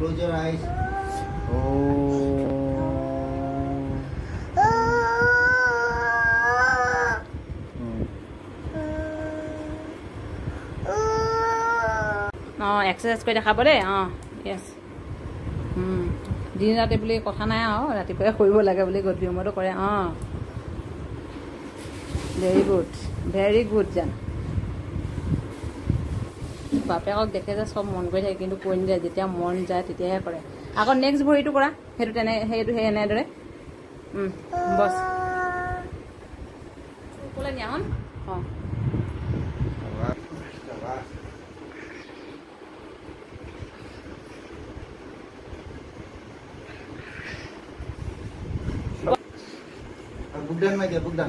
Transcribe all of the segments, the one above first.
Close your eyes. Exercise কৰি দেখাব দেই য়েছ দিন ৰাতি বুলি কথা নাই আৰু ৰাতিপুৱাই কৰিব লাগে বুলি গধূলি সময়তো কৰে ভেৰি গুড জান বাপেকক দেখে যে চব মন কৰি থাকে কিন্তু কৈ নিদিয়ে যেতিয়া মন যায় তেতিয়াহে কৰে আকৌ নেক্সট ভৰিটো কৰা সেইটো সেই এনেদৰে বছ ক'লে নিয়া হন Bugdan aja, bugdan.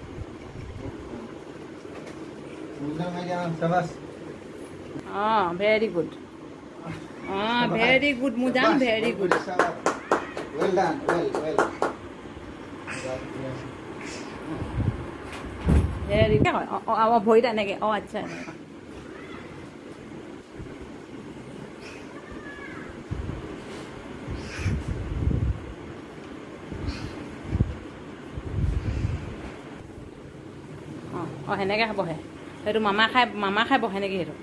Bugdan aja, sabas. Very good. Very good, Mujan, very good. Well done, well. Very good. Void and again. Acha. সেনেকৈ বহে সেইটো মামা খাই বহে নেকি সেইটো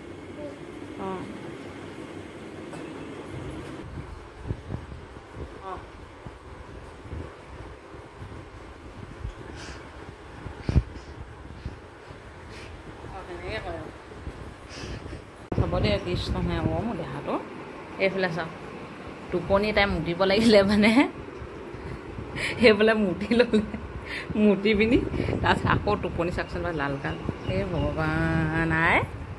সেনেকৈ কৰে হ'ব দে কৃষ্ণ নহয় মোৰ দেহাটো এইফালে চাওঁ টোপনি তাই মুতিব লাগিলে মানে সেইফালে মুতি ল'লে মুতি পিনি তাৰপিছত আকৌ টোপনি চাকচোন বা লাল কাল এই ভগৱান নাই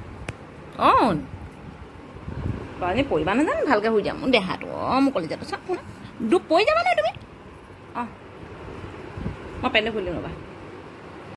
তই পৰিবা নাজানো ভালকৈ শুই যাম মোৰ দেহাটো মোৰ কলিজাটো চাওক শুনা ডুব পৰি যাবা নাই তুমি মই পেণ্টটো খুলি দিম ৰ'বা